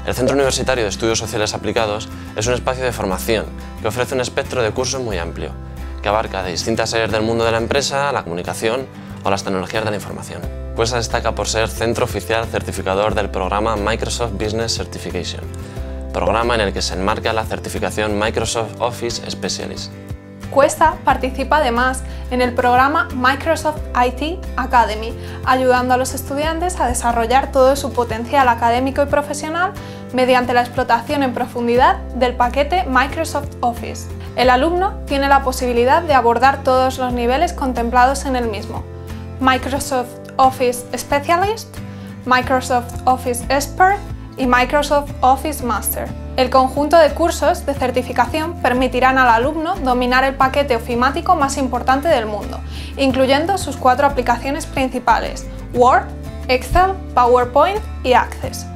El Centro Universitario de Estudios Sociales Aplicados es un espacio de formación que ofrece un espectro de cursos muy amplio, que abarca de distintas áreas del mundo de la empresa, la comunicación o las tecnologías de la información. Cuesa destaca por ser centro oficial certificador del programa Microsoft Business Certification, programa en el que se enmarca la certificación Microsoft Office Specialist. Cuesa participa además en el programa Microsoft IT Academy, ayudando a los estudiantes a desarrollar todo su potencial académico y profesional mediante la explotación en profundidad del paquete Microsoft Office. El alumno tiene la posibilidad de abordar todos los niveles contemplados en el mismo: Microsoft Office Specialist, Microsoft Office Expert y Microsoft Office Master. El conjunto de cursos de certificación permitirán al alumno dominar el paquete ofimático más importante del mundo, incluyendo sus 4 aplicaciones principales: Word, Excel, PowerPoint y Access.